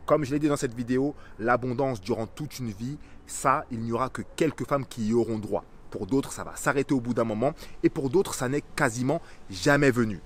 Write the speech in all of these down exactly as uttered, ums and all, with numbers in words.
Comme je l'ai dit dans cette vidéo, l'abondance durant toute une vie, ça, il n'y aura que quelques femmes qui y auront droit. Pour d'autres, ça va s'arrêter au bout d'un moment et pour d'autres, ça n'est quasiment jamais venu.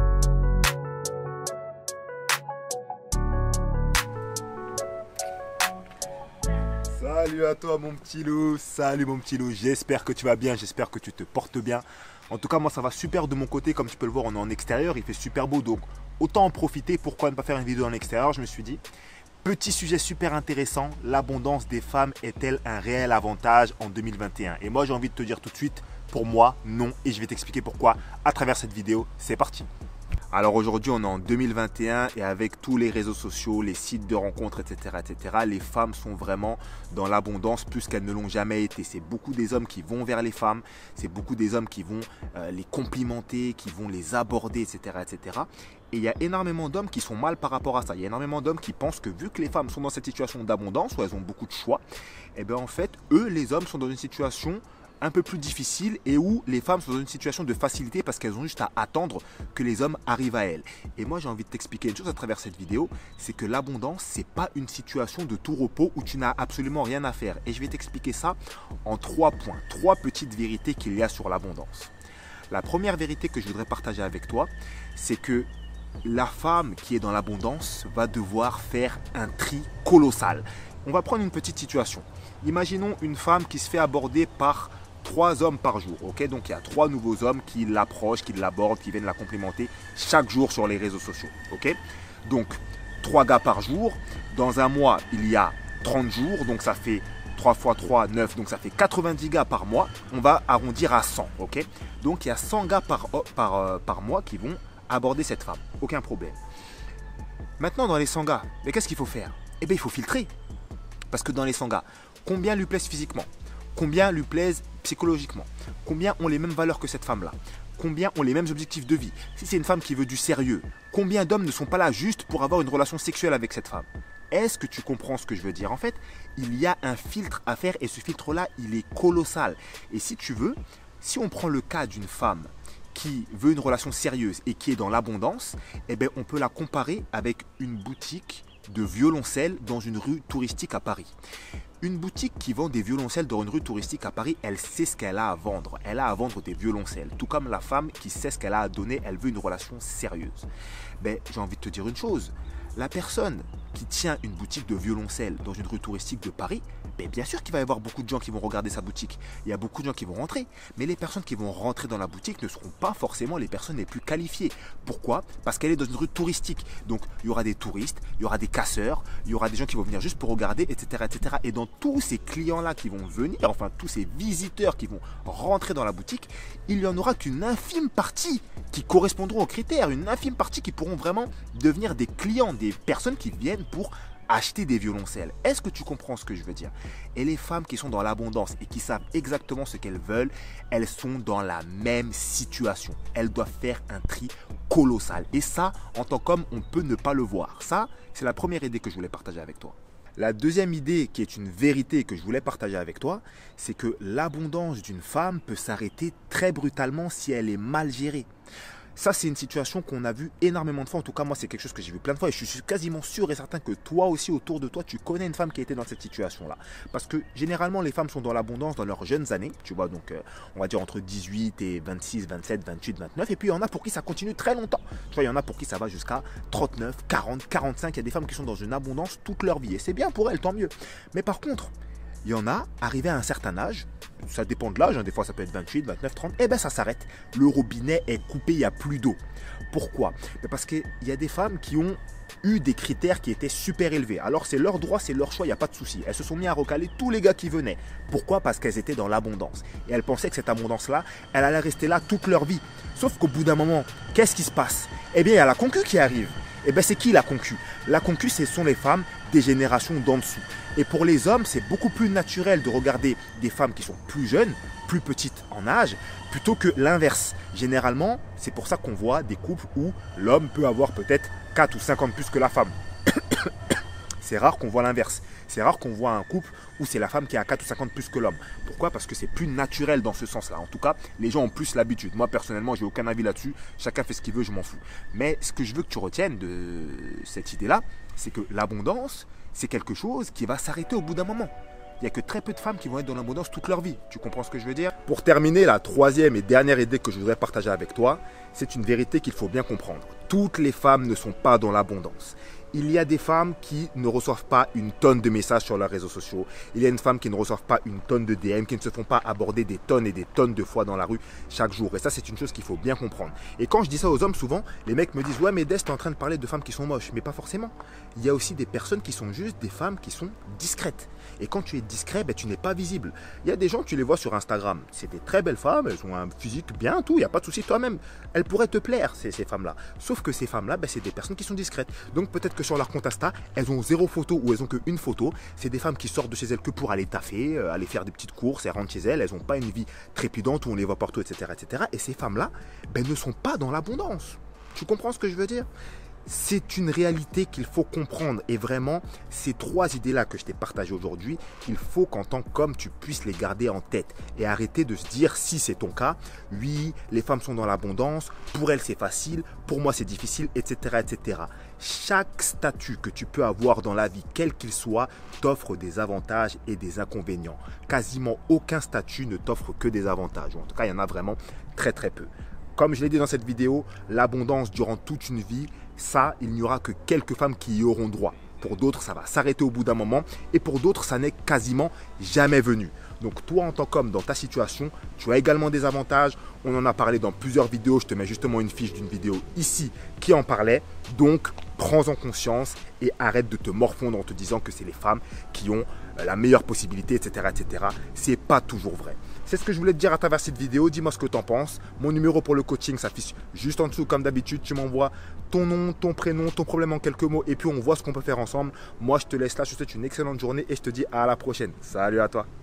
Salut à toi mon petit loup, salut mon petit loup, j'espère que tu vas bien, j'espère que tu te portes bien. En tout cas, moi ça va super de mon côté, comme tu peux le voir, on est en extérieur, il fait super beau, donc autant en profiter. Pourquoi ne pas faire une vidéo en extérieur? Je me suis dit, petit sujet super intéressant, l'abondance des femmes est-elle un réel avantage en deux mille vingt et un? Et moi j'ai envie de te dire tout de suite, pour moi non, et je vais t'expliquer pourquoi à travers cette vidéo. C'est parti. Alors aujourd'hui on est en deux mille vingt et un et avec tous les réseaux sociaux, les sites de rencontres, et cetera, et cetera, les femmes sont vraiment dans l'abondance plus qu'elles ne l'ont jamais été. C'est beaucoup des hommes qui vont vers les femmes, c'est beaucoup des hommes qui vont euh, les complimenter, qui vont les aborder, et cetera, et cetera. Et il y a énormément d'hommes qui sont mal par rapport à ça. Il y a énormément d'hommes qui pensent que vu que les femmes sont dans cette situation d'abondance où elles ont beaucoup de choix, et bien en fait eux les hommes sont dans une situation un peu plus difficile et où les femmes sont dans une situation de facilité parce qu'elles ont juste à attendre que les hommes arrivent à elles. Et moi j'ai envie de t'expliquer une chose à travers cette vidéo, c'est que l'abondance c'est pas une situation de tout repos où tu n'as absolument rien à faire. Et je vais t'expliquer ça en trois points, trois petites vérités qu'il y a sur l'abondance. La première vérité que je voudrais partager avec toi, c'est que la femme qui est dans l'abondance va devoir faire un tri colossal. On va prendre une petite situation. Imaginons une femme qui se fait aborder par trois hommes par jour, ok? Donc il y a trois nouveaux hommes qui l'approchent, qui l'abordent, qui viennent la complimenter chaque jour sur les réseaux sociaux, ok? Donc trois gars par jour, dans un mois il y a trente jours, donc ça fait trois fois trois, neuf, donc ça fait quatre-vingt-dix gars par mois, on va arrondir à cent, ok? Donc il y a cent gars par, par, euh, par mois qui vont aborder cette femme, aucun problème. Maintenant dans les cent gars, mais qu'est-ce qu'il faut faire? Eh bien il faut filtrer, parce que dans les cent gars, combien lui plaisent physiquement? Combien lui plaisent psychologiquement? Combien ont les mêmes valeurs que cette femme-là? Combien ont les mêmes objectifs de vie? Si c'est une femme qui veut du sérieux, combien d'hommes ne sont pas là juste pour avoir une relation sexuelle avec cette femme? Est-ce que tu comprends ce que je veux dire? En fait, il y a un filtre à faire et ce filtre-là, il est colossal. Et si tu veux, si on prend le cas d'une femme qui veut une relation sérieuse et qui est dans l'abondance, eh bien, on peut la comparer avec une boutique de violoncelles dans une rue touristique à Paris. Une boutique qui vend des violoncelles dans une rue touristique à Paris, elle sait ce qu'elle a à vendre. Elle a à vendre des violoncelles. Tout comme la femme qui sait ce qu'elle a à donner, elle veut une relation sérieuse. Ben, j'ai envie de te dire une chose. La personne qui tient une boutique de violoncelles dans une rue touristique de Paris, ben bien sûr qu'il va y avoir beaucoup de gens qui vont regarder sa boutique. Il y a beaucoup de gens qui vont rentrer. Mais les personnes qui vont rentrer dans la boutique ne seront pas forcément les personnes les plus qualifiées. Pourquoi? Parce qu'elle est dans une rue touristique. Donc il y aura des touristes, il y aura des casseurs, il y aura des gens qui vont venir juste pour regarder, et cetera, et cetera. Et dans tous ces clients-là qui vont venir, enfin tous ces visiteurs qui vont rentrer dans la boutique, il n'y en aura qu'une infime partie qui correspondront aux critères, une infime partie qui pourront vraiment devenir des clients, des personnes qui viennent pour acheter des violoncelles. Est-ce que tu comprends ce que je veux dire? Et les femmes qui sont dans l'abondance et qui savent exactement ce qu'elles veulent, elles sont dans la même situation. Elles doivent faire un tri colossal. Et ça, en tant qu'homme, on peut ne pas le voir. Ça, c'est la première idée que je voulais partager avec toi. La deuxième idée, qui est une vérité que je voulais partager avec toi, c'est que l'abondance d'une femme peut s'arrêter très brutalement si elle est mal gérée. Ça, c'est une situation qu'on a vu énormément de fois. En tout cas, moi, c'est quelque chose que j'ai vu plein de fois. Et je suis quasiment sûr et certain que toi aussi, autour de toi, tu connais une femme qui a été dans cette situation-là. Parce que généralement, les femmes sont dans l'abondance dans leurs jeunes années. Tu vois, donc, euh, on va dire entre dix-huit et vingt-six, vingt-sept, vingt-huit, vingt-neuf. Et puis, il y en a pour qui ça continue très longtemps. Tu vois, il y en a pour qui ça va jusqu'à trente-neuf, quarante, quarante-cinq. Il y a des femmes qui sont dans une abondance toute leur vie. Et c'est bien pour elles, tant mieux. Mais par contre, il y en a, arrivé à un certain âge, ça dépend de l'âge, hein, des fois ça peut être vingt-huit, vingt-neuf, trente, et bien ça s'arrête. Le robinet est coupé, il n'y a plus d'eau. Pourquoi? Parce qu'il y a des femmes qui ont eu des critères qui étaient super élevés. Alors c'est leur droit, c'est leur choix, il n'y a pas de souci. Elles se sont mis à recaler tous les gars qui venaient. Pourquoi? Parce qu'elles étaient dans l'abondance. Et elles pensaient que cette abondance-là, elle allait rester là toute leur vie. Sauf qu'au bout d'un moment, qu'est-ce qui se passe? Eh bien, il y a la concu qui arrive. Eh bien, c'est qui la concu? La concu, ce sont les femmes des générations d'en dessous. Et pour les hommes, c'est beaucoup plus naturel de regarder des femmes qui sont plus jeunes, plus petites en âge, plutôt que l'inverse. Généralement, c'est pour ça qu'on voit des couples où l'homme peut avoir peut-être quatre ou cinq ans de plus que la femme. C'est rare qu'on voit l'inverse. C'est rare qu'on voit un couple où c'est la femme qui a quatre ou cinq ans de plus que l'homme. Pourquoi? Parce que c'est plus naturel dans ce sens-là. En tout cas, les gens ont plus l'habitude. Moi, personnellement, j'ai aucun avis là-dessus. Chacun fait ce qu'il veut, je m'en fous. Mais ce que je veux que tu retiennes de cette idée-là, c'est que l'abondance, c'est quelque chose qui va s'arrêter au bout d'un moment. Il n'y a que très peu de femmes qui vont être dans l'abondance toute leur vie. Tu comprends ce que je veux dire? Pour terminer, la troisième et dernière idée que je voudrais partager avec toi, c'est une vérité qu'il faut bien comprendre. Toutes les femmes ne sont pas dans l'abondance. Il y a des femmes qui ne reçoivent pas une tonne de messages sur leurs réseaux sociaux. Il y a une femme qui ne reçoivent pas une tonne de D M, qui ne se font pas aborder des tonnes et des tonnes de fois dans la rue chaque jour. Et ça, c'est une chose qu'il faut bien comprendre. Et quand je dis ça aux hommes, souvent, les mecs me disent « Ouais, mais Des, tu es en train de parler de femmes qui sont moches. » Mais pas forcément. Il y a aussi des personnes qui sont juste des femmes qui sont discrètes. Et quand tu es discret, ben, tu n'es pas visible. Il y a des gens, tu les vois sur Instagram. C'est des très belles femmes, elles ont un physique bien, tout, il n'y a pas de souci toi-même. Elles pourraient te plaire, ces, ces femmes-là. Sauf que ces femmes-là, ben, c'est des personnes qui sont discrètes. Donc peut-être que sur leur compte Insta, elles ont zéro photo ou elles ont qu'une photo. C'est des femmes qui sortent de chez elles que pour aller taffer, euh, aller faire des petites courses, elles rentrent chez elles. Elles n'ont pas une vie trépidante où on les voit partout, et cetera et cetera. Et ces femmes-là ben, ne sont pas dans l'abondance. Tu comprends ce que je veux dire? C'est une réalité qu'il faut comprendre et vraiment, ces trois idées-là que je t'ai partagées aujourd'hui, il faut qu'en tant qu'homme, tu puisses les garder en tête et arrêter de se dire si c'est ton cas, oui, les femmes sont dans l'abondance, pour elles c'est facile, pour moi c'est difficile, et cetera, et cetera. Chaque statut que tu peux avoir dans la vie, quel qu'il soit, t'offre des avantages et des inconvénients. Quasiment aucun statut ne t'offre que des avantages, ou en tout cas, il y en a vraiment très très peu. Comme je l'ai dit dans cette vidéo, l'abondance durant toute une vie, ça, il n'y aura que quelques femmes qui y auront droit. Pour d'autres, ça va s'arrêter au bout d'un moment et pour d'autres, ça n'est quasiment jamais venu. Donc toi, en tant qu'homme, dans ta situation, tu as également des avantages. On en a parlé dans plusieurs vidéos. Je te mets justement une fiche d'une vidéo ici qui en parlait. Donc, prends-en conscience et arrête de te morfondre en te disant que c'est les femmes qui ont la meilleure possibilité, et cetera, et cetera. C'est pas toujours vrai. C'est ce que je voulais te dire à travers cette vidéo. Dis-moi ce que tu en penses. Mon numéro pour le coaching s'affiche juste en dessous. Comme d'habitude, tu m'envoies ton nom, ton prénom, ton problème en quelques mots. Et puis, on voit ce qu'on peut faire ensemble. Moi, je te laisse là. Je te souhaite une excellente journée et je te dis à la prochaine. Salut à toi.